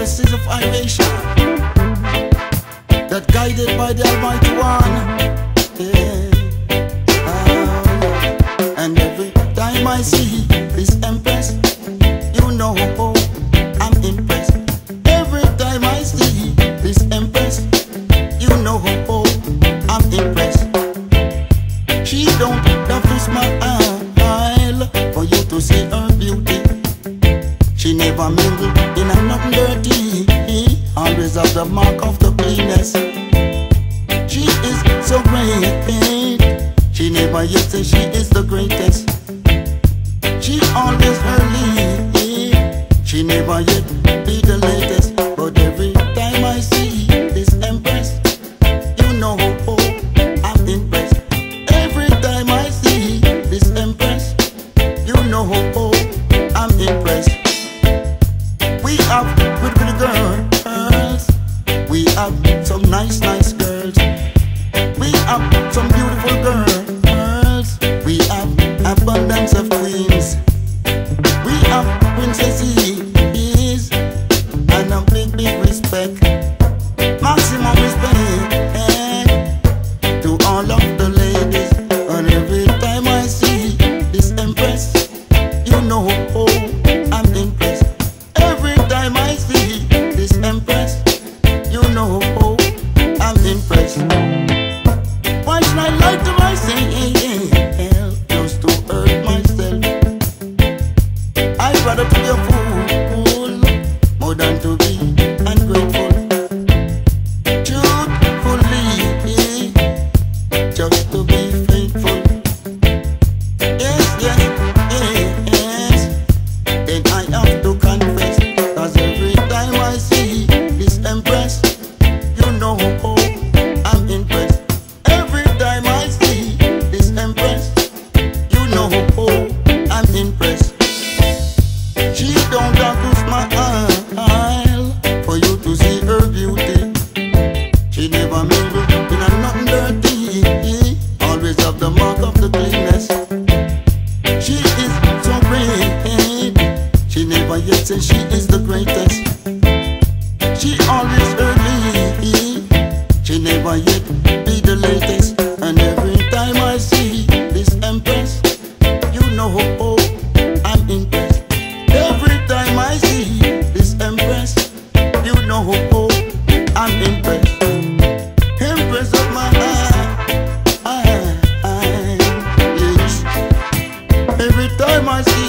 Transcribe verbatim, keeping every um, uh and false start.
empresses of Asia that guided by the Almighty One. Yeah. Oh, and every time I see this empress, you know I'm impressed. Every time I see this empress, you know I'm impressed. She don't have to smile for you to see her beauty. She never mingle in a nothing dirty, always have the mark of the cleanness. She is so great, she never yet say she is the greatest. She always early, she never yet be the latest. But every time I see this empress, you know I'm impressed. Every time I see this empress, you know I'm impressed. We have good, good girls. We have some nice, nice girls. We have some beautiful girls. We have abundance of queens. We have princesses and a big, big respect. Maximum respect to all of the ladies. And every time I see this empress, you know I'm impressed. Every time I see this empress, you know I'm impressed. Why should I lie to myself just to hurt myself? I'd rather to be a fool more than to be ungrateful. Truthfully, just to be faithful. Yes, yes, yes. Then I have to confess, 'cause every time I see this empress, you know I'm impressed. Every time I see this empress, you know I'm impressed. She don't have to smile for you to see her beauty. She never mingle in a nothing dirty, always have the mark of the cleanness. She is so great, she never yet say she is the greatest. She always early, she never yet be the latest. And every time I see this empress, you know I'm impressed. Every time I see this empress, you know I'm impressed. Empress of my eye, yes. Every time I see